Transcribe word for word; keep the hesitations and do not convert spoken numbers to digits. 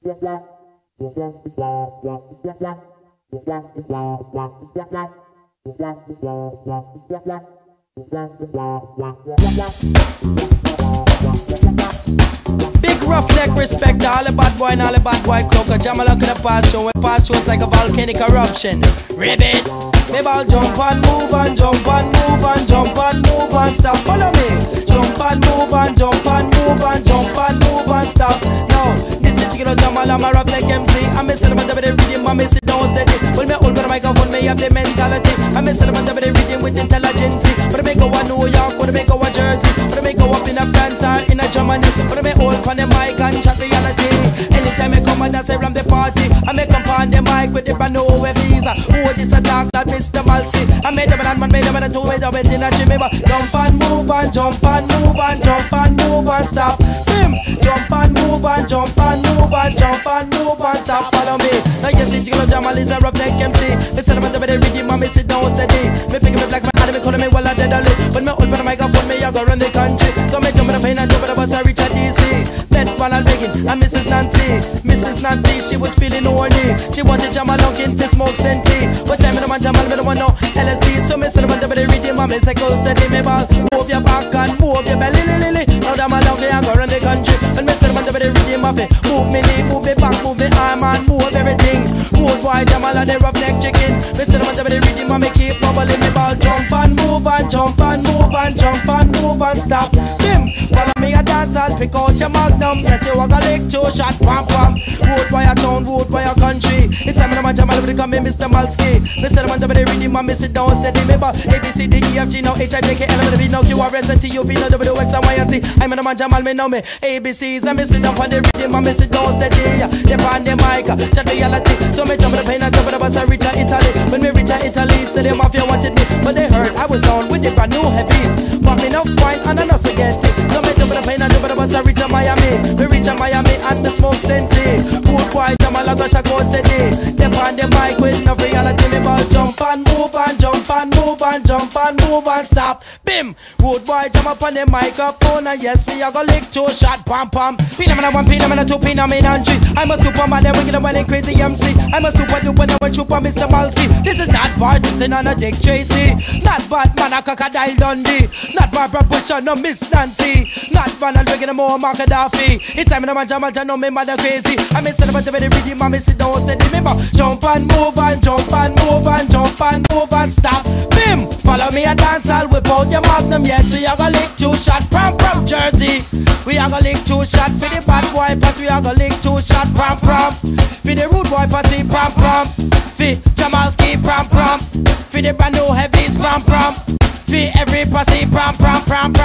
Big roughneck respect to all the bad boy and all the bad boy club. Cause Jam a look in the past show. When past shows like a volcanic eruption. Ribbit. Maybe I'll jump and move and jump and move and jump and move and stop. Follow me. Jump and move and jump and move and jump and move and stop. Now, this is the Jam a I'm a roughneck M C. I'm a cinema with the rhythm. I'm a sit down steady. When me hold my microphone, me have the mentality. I'm a cinema with the rhythm with intelligence. When me go to New York, when me go to Jersey, when me go up in a France or in a Germany, when me hold on the mic and chat reality. Anytime I come and I say from the party, I make up on the mic with the brand new visa. Who this attack that Mister Malski? I made them and man made them and I two made them in a chimney. Jump and move and jump and move and jump and move and stop. Bim! Jump and move and jump and move and jump and move and stop. Follow me. Now yes, it's gonna jam a lizard roughneck M C. Me say them and the rhythm and me sit down steady. Me pick me black man and me call me while I dead on it. When me open the microphone, me I go run the country. So me jump in the plane and jump in the bus and reach a D C. Met Ronald Reagan and Missus Nancy. Missus Nancy, she was feeling horny. She wanted jam along in to smoke senti. But time in the man jam me don't want no L S D. So me say them and the rhythm and me say go steady me ball. Move your back and move your belly, li, li, li. Now jam along here and go run the country. And me say them and the rhythm of it. Move me knee, move me back, move me arm and move everything. Move boy jam along the roughneck chicken. Me say them and the rhythm and me keep bubbling me ball. Jump and move and jump and move and jump and move and stop. Bim! Follow me a dance and pick out your magnum. Yes, you walk a lick, two shot, wham wham. Vote by your town, vote by your country. It's time in the man jam all become Mister Malski. Me say the man jam the rhythm and me sit down steady. Me ball A B C D E F G now H I J K L M N O P now Q R S T U V now W X and Y and Z. I'm in the man jam all me know me A B Cs and me sit down on the rhythm and me sit down steady. They on the mic, chat reality. So me jump on the plane and jump on the bus and reach a Italy. When me reach a Italy, say the mafia wanted me, but they heard I was on with the brand new heavies. But me no wine and I no spaghetti. So me jump on the plane and jump on the bus and reach a Miami. Me reach a Miami and me smoke senti. Good boy jam a lago shako steady. They on the mic with no reality. Me ball jump and move and jump and move and jump and move and stop. Bim! Good boy jam up on the microphone and yes me a go lick two shot pam pam. Pin a one, pin a two, pin a and three. I'm a superman, then wicked and winning crazy M C. I'm a super duper, then we super Mister Malski. This is not Bart Simpson and a Dick Tracy. Not Batman, a Crocodile Dundee. Not Barbara Butcher, no Miss Nancy. Not Ronald Reagan, no more Mark Gaddafi. It's time in the man jam, I know me mother crazy. I miss it, but the very rhythm, I miss it, don't say remember. Jump and move and jump and move and jump and move and stop. Bim! Follow me a dance, I'll whip out your magnum. Yes, we are gonna lick two shot from from Jersey. We are gonna lick two shot for the bad boy pass. We are gonna lick two shot prom prom. For the rude boy passy prom prom. For Jamalski prom prom. For the brand new heavies prom prom. For every passy prom prom prom.